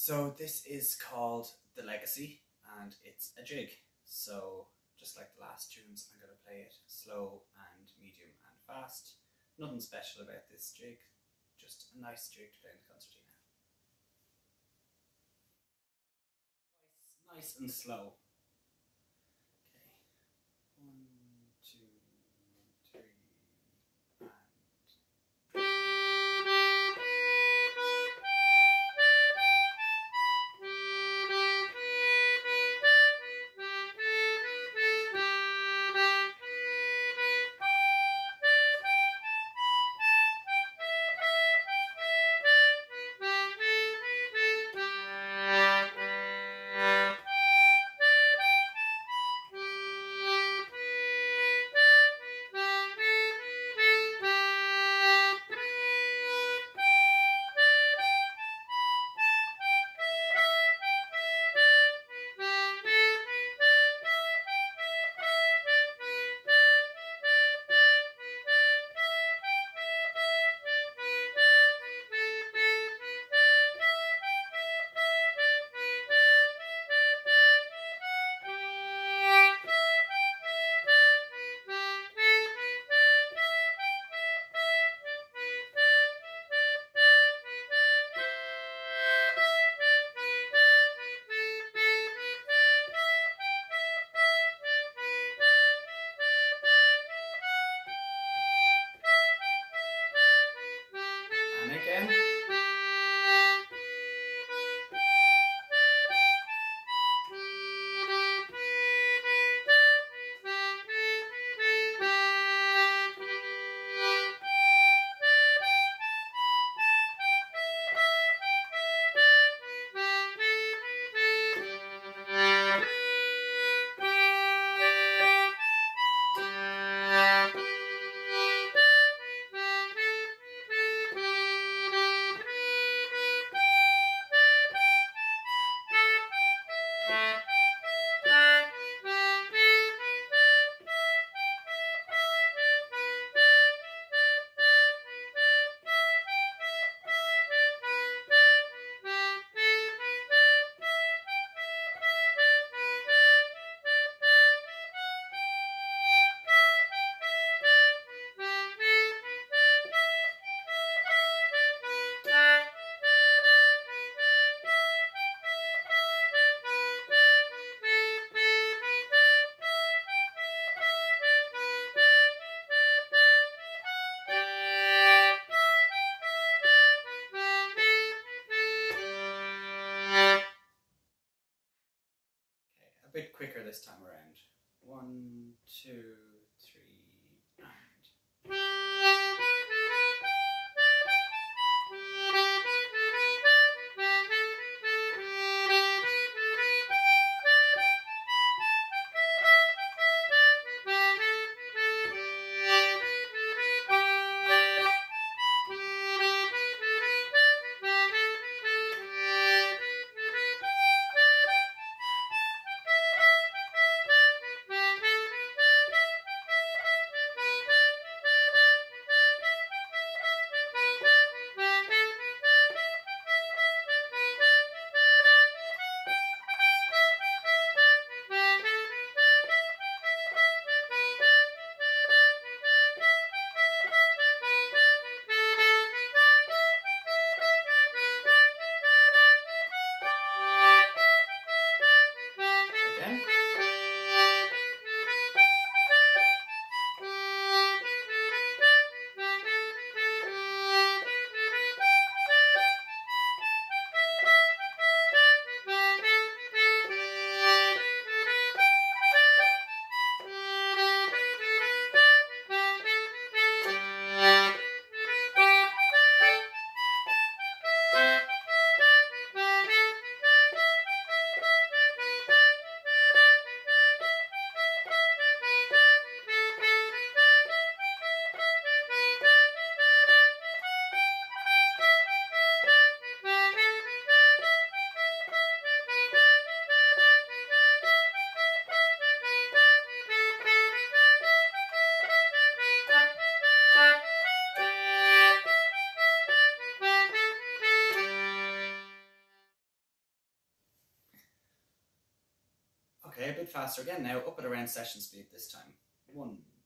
So this is called The Legacy, and it's a jig. So just like the last tunes, I'm going to play it slow and medium and fast. Nothing special about this jig, just a nice jig to play in the concertina. Nice and slow. Okay, 1, 2, 3, and... And again. A bit quicker this time around. 1, 2, 3, and... play a bit faster again now, up at around session speed this time. 1